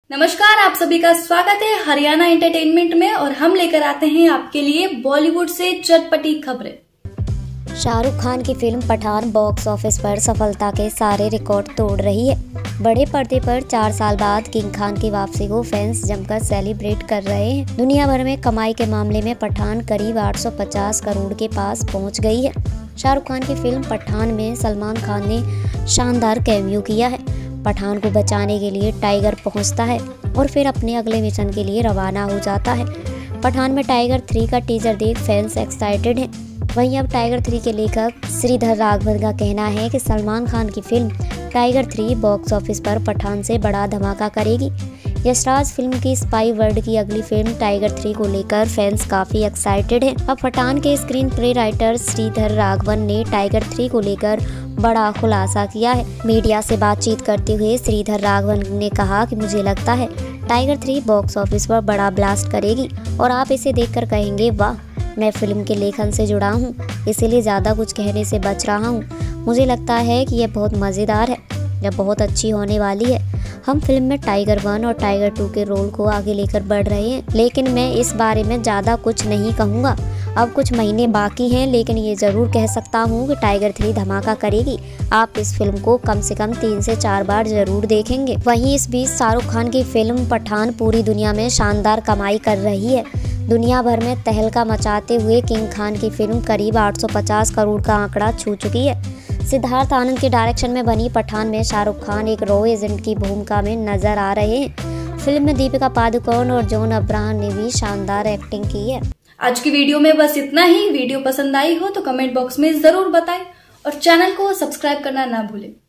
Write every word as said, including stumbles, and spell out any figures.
नमस्कार, आप सभी का स्वागत है हरियाणा एंटरटेनमेंट में और हम लेकर आते हैं आपके लिए बॉलीवुड से चटपटी खबरें। शाहरुख खान की फिल्म पठान बॉक्स ऑफिस पर सफलता के सारे रिकॉर्ड तोड़ रही है। बड़े पर्दे पर चार साल बाद किंग खान की वापसी को फैंस जमकर सेलिब्रेट कर रहे हैं। दुनिया भर में कमाई के मामले में पठान करीब आठ सौ पचास करोड़ के पास पहुंच गई है। शाहरुख खान की फिल्म पठान में सलमान खान ने शानदार कैमियो किया है। पठान को बचाने के लिए टाइगर पहुंचता है और फिर अपने अगले मिशन के लिए रवाना हो जाता है। पठान में टाइगर थ्री का टीजर देख फैंस एक्साइटेड हैं। वहीं अब टाइगर थ्री के लेखक श्रीधर राघवन का कहना है कि सलमान खान की film Tiger three box office पर पठान से बड़ा धमाका करेगी। यशराज फिल्म की स्पाई वर्ल्ड की अगली फिल्म टाइगर थ्री को लेकर फैंस काफी एक्साइटेड हैं। अब पठान के screen play writer Shridhar Raghavan ने टाइगर थ्री को लेकर बड़ा खुलासा किया है। मीडिया से बातचीत करते हुए श्रीधर राघवन ने कहा कि मुझे लगता है टाइगर थ्री बॉक्स ऑफिस पर बड़ा ब्लास्ट करेगी और आप इसे देखकर कहेंगे वाह। मैं फिल्म के लेखन से जुड़ा हूँ, इसीलिए ज़्यादा कुछ कहने से बच रहा हूँ। मुझे लगता है कि यह बहुत मज़ेदार है, यह बहुत अच्छी होने वाली है। हम फिल्म में टाइगर वन और टाइगर टू के रोल को आगे लेकर बढ़ रहे हैं, लेकिन मैं इस बारे में ज़्यादा कुछ नहीं कहूँगा। अब कुछ महीने बाकी हैं, लेकिन ये ज़रूर कह सकता हूँ कि टाइगर थ्री धमाका करेगी। आप इस फिल्म को कम से कम तीन से चार बार जरूर देखेंगे। वहीं इस बीच शाहरुख खान की फिल्म पठान पूरी दुनिया में शानदार कमाई कर रही है। दुनिया भर में तहलका मचाते हुए किंग खान की फिल्म करीब आठ सौ पचास करोड़ का आंकड़ा छू चुकी है। सिद्धार्थ आनंद के डायरेक्शन में बनी पठान में शाहरुख खान एक रॉ एजेंट की भूमिका में नजर आ रहे हैं। फिल्म में दीपिका पादुकोण और जॉन अब्राहम ने भी शानदार एक्टिंग की है। आज की वीडियो में बस इतना ही। वीडियो पसंद आई हो तो कमेंट बॉक्स में जरूर बताएं और चैनल को सब्सक्राइब करना ना भूलें।